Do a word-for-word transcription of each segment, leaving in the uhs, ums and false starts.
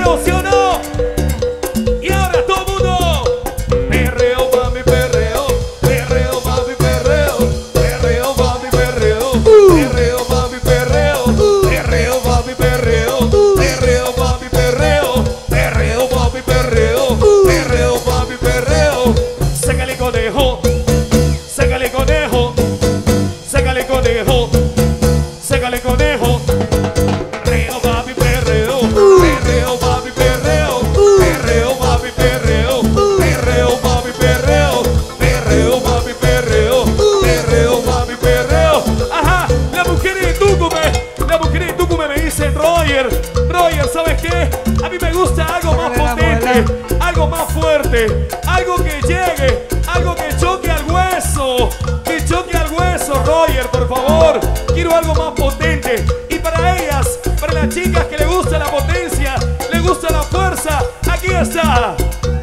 perreo, ¿sí o no? Y ahora todo el mundo. Perreo, mami, perreo. Perreo, mami, perreo. Perreo, mami, perreo. Perreo, mami, perreo. Perreo, mami, perreo. Perreo, mami, perreo. Perreo, mami, perreo. Perreo, mami, perreo. Sácale conejo. Sácale conejo. Sácale conejo. Sácale conejo. Perreo, mami, perreo. Perreo, mami, perreo. Perreo, mami, perreo. Perreo, mami, perreo. Perreo, mami, perreo. Perreo, mami, perreo. Ajá, la mujer de Tucumán. La mujer de Tucumán me dice, Roger, Roger, ¿sabes qué? A mí me gusta algo más potente, algo más fuerte, algo que llegue, algo que choque al hueso, que choque al hueso, Roger, por favor. Quiero algo más potente. Y para ellas, para las chicas que le gusta la potencia, le gusta la fuerza, aquí está.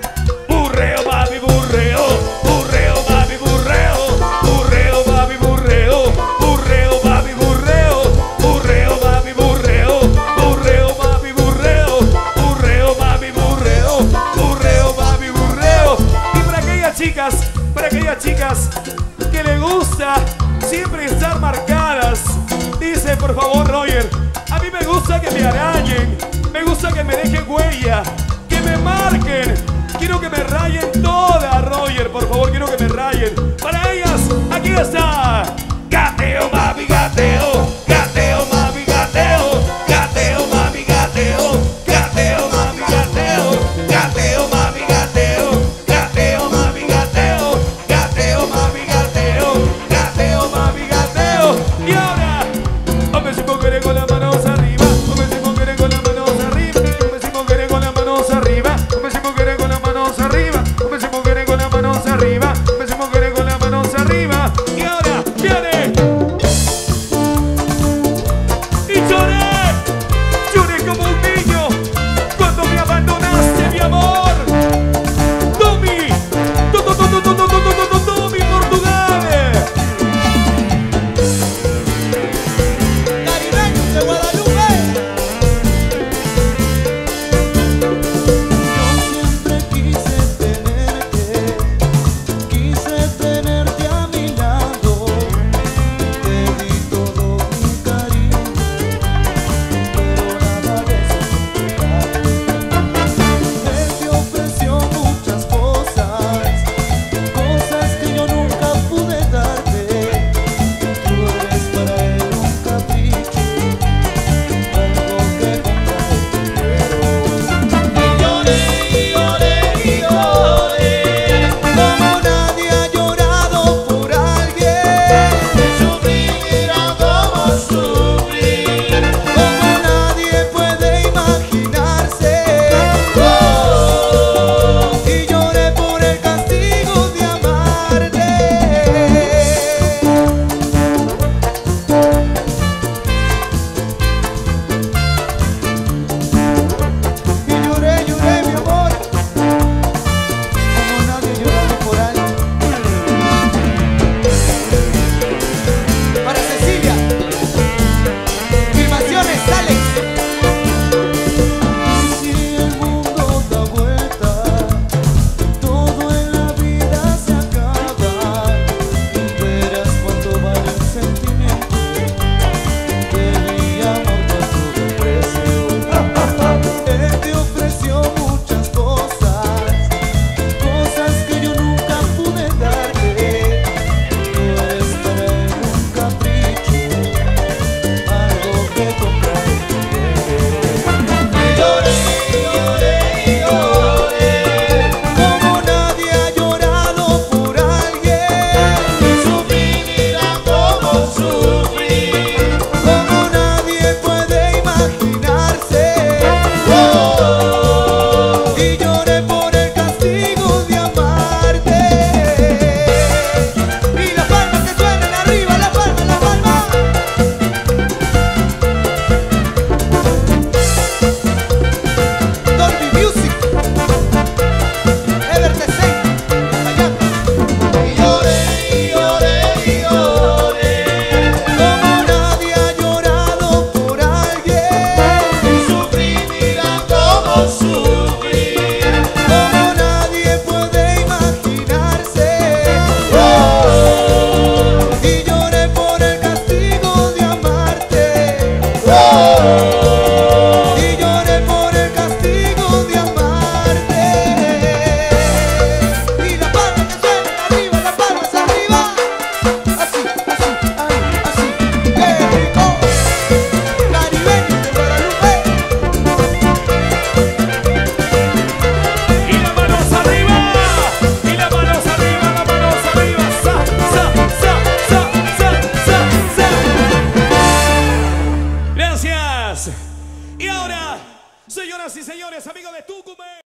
Burreo, mami, burreo. Burreo, mami, burreo. Burreo, mami, burreo. Burreo, mami, burreo. Burreo, mami, burreo. Burreo, mami, burreo. Burreo, mami, burreo. Burreo, mami, burreo. Y para aquellas chicas, para aquellas chicas que le gusta siempre estar marcadas, dice, por favor, Roger, a mí me gusta que me arañen, me gusta que me dejen huella, que me marquen. Quiero que me rayen todas, Roger, por favor, quiero que me rayen. Para ellas, aquí está. Gateo, mami, gateo. Gateo, mami, gateo. Gateo, mami, gateo. Gateo, mami, gateo. Gateo, mami, gateo. Gateo, mami, gateo. Gateo, mami, gateo. Gateo, mami, gateo. Y ahora, hombre, si mujeres con las manos arriba. Hombre, si mujeres con las manos arriba. Hombre, si mujeres con las manos arriba. Hombre, si mujeres con las manos arriba. Hombre, si mujeres con las manos arriba. Hombre, si mujeres con las manos arriba. Y ahora viene. señores, amigos de Tucumán.